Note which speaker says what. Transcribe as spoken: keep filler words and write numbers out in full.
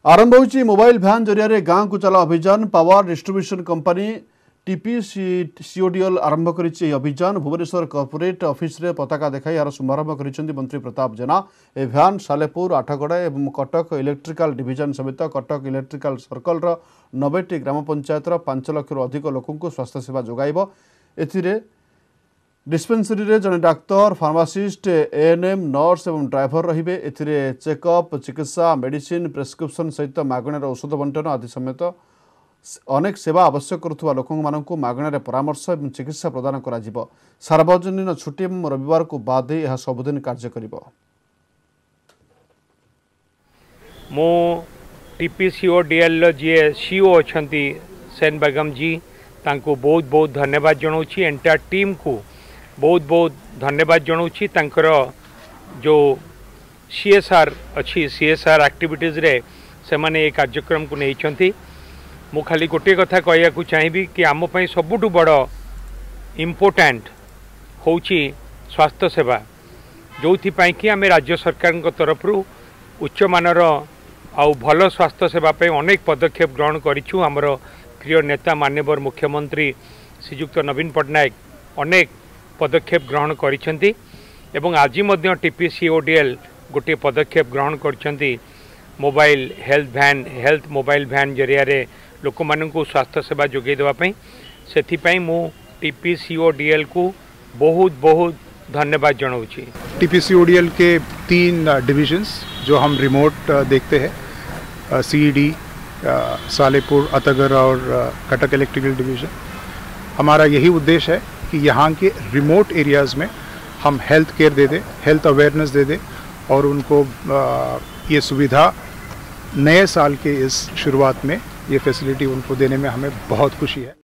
Speaker 1: आरंभ होची mobile van जरिया गाँव को चला अभियान। पावर डिस्ट्रीब्यूशन कंपनी टीपीसीओडीएल आरंभ करिछि अभियान। भुवनेश्वर कॉर्पोरेट ऑफिस रे पताका देखाई यार शुभारंभ करिसेंति मंत्री प्रताप जेना। ए भ्यान सालेपुर आठगड़ा एवं कटक इलेक्ट्रिकल डिविजन समेत कटक इलेक्ट्रिकल सर्कल रो नब्बे ग्राम पंचायत पांच लाख रु अधिक लोकंकु स्वास्थ्य सेवा जोगाइबो। एथिरे डिस्पेंसरी रे जने डाक्तर, फार्मासिस्ट, एएनएम, नर्स एवं ड्राइवर रहिबे। एथिरे चेकअप, चिकित्सा, मेडिसिन, प्रेस्क्रिप्शन सहित मागणार औषध बंटन आदि समेत अनेक सेवा आवश्यक करुवा लोकमानंकु मागणार परामर्श एवं चिकित्सा प्रदान करा जिवो। सार्वजनीन छुट्टी एवं रविवार को बाद यह सबुदिन कार्य करिवो।
Speaker 2: मो टीपीसीओडीएल जी सीओ अछंती सेन बेगम जी तांको बहुत बहुत धन्यवाद जनाऊँगी। एंटायर टीम को बहुत बहुत धन्यवाद जनाऊँगी। तांकर जो सीएसआर अच्छी सीएसआर एक्टिविटीज रे से माने एक कार्यक्रम को नहीं। मु खाली गोटे कथा कहया को चाहिए कि आम पई सबुठु बड़ इम्पोर्टेंट होची स्वास्थ्य सेवा, जो कि आम राज्य सरकार तरफ उच्च मानर आउ भल स्वास्थ्य सेवा पे अनेक पदक्षेप ग्रहण करिछु। हमर प्रिय नेता माननीय मुख्यमंत्री श्रीजुक्त नवीन पट्टनायक अनेक पदक्षेप ग्रहण करिसेंती एवं आज मध्य टीपीसीओडीएल गोटे पदक्षेप ग्रहण करिसेंती। Mobile health van health mobile van जरिया लोक मानू स्वास्थ्य सेवा जोगे देवाई से मु टीपीसीओडीएल को बहुत बहुत धन्यवाद जनाऊँगी।
Speaker 3: टीपीसीओडीएल के तीन डिविजन्स जो हम रिमोट देखते हैं, सीईडी, सालेपुर, अतगर और कटक इलेक्ट्रिकल डिवीजन, हमारा यही उद्देश्य है कि यहाँ के रिमोट एरियाज़ में हम हेल्थ केयर दे दें, हेल्थ अवेयरनेस दे दें और उनको ये सुविधा नए साल के इस शुरुआत में ये फैसिलिटी उनको देने में हमें बहुत खुशी है।